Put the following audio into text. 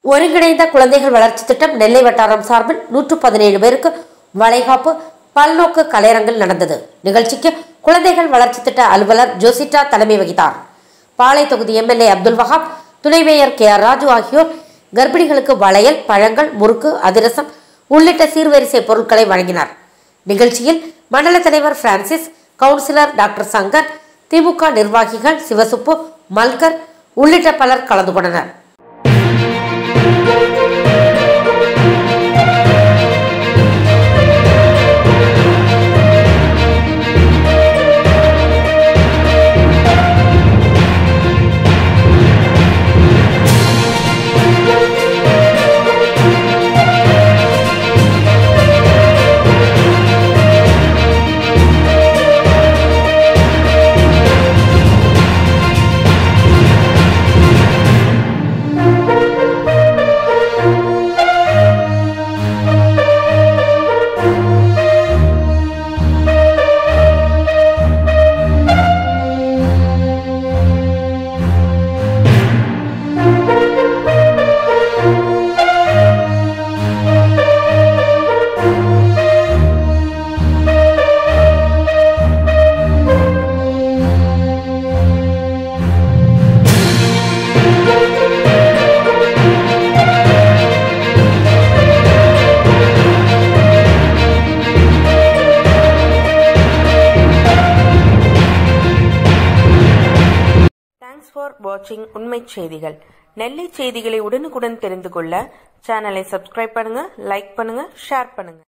ஒருங்கிணைந்த குழந்தைகள் வளர்ச்சி திட்டம் நெல்லை வட்டாரம் சார்பில் 117 பேருக்கு வளைகாப்பு பல்நோக்கு கலையரங்கில் நடந்தது. நிகழ்ச்சிக்கு குழந்தைகள் வளர்ச்சி திட்ட அலுவலர் ஜோசிட்டா தலைமை வகித்தார். பாளை தொகுதி எம்எல்ஏ அப்துல் வஹாப், துணை மேயர் KR ராஜு ஆகியோர் கர்ப்பிணிகளுக்கு வளையல், பழங்கள், முறுக்கு, அதிரசம் உள்ளிட்ட சீர்வரிசை பொருட்களை வழங்கினார். நிகழ்ச்சியில் மண்டல தலைவர் Francis, councillor doctor Shankar, DMK நிர்வாகிகள் சிவசுப்பு, மல்கர் உள்ளிட்ட பலர் கலந்து கொண்டனர். Thanks for watching உண்மை செய்திகள். நெல்லை செய்திகளை உடனுக்குடன் தெரிந்து கொள்ள சேனலை சப்ஸ்கிரைப் பண்ணுங்க, லைக் பண்ணுங்க, ஷேர் பண்ணுங்க.